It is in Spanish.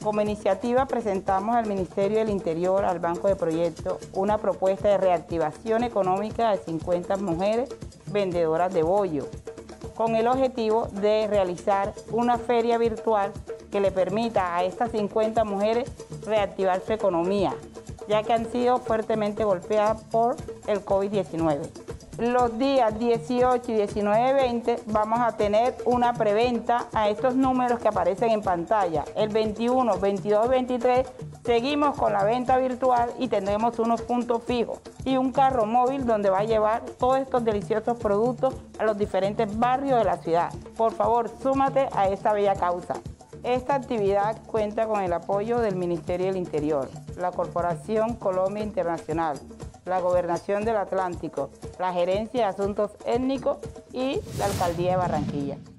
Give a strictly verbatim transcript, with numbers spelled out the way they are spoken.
Como iniciativa presentamos al Ministerio del Interior, al Banco de Proyectos, una propuesta de reactivación económica de cincuenta mujeres vendedoras de bollo, con el objetivo de realizar una feria virtual que le permita a estas cincuenta mujeres reactivar su economía, ya que han sido fuertemente golpeadas por el COVID diecinueve. Los días dieciocho, diecinueve, veinte vamos a tener una preventa a estos números que aparecen en pantalla. El veintiuno, veintidós, veintitrés seguimos con la venta virtual y tendremos unos puntos fijos y un carro móvil donde va a llevar todos estos deliciosos productos a los diferentes barrios de la ciudad. Por favor, súmate a esta bella causa. Esta actividad cuenta con el apoyo del Ministerio del Interior, la Corporación Colombia Internacional, la Gobernación del Atlántico, la Gerencia de Asuntos Étnicos y la Alcaldía de Barranquilla.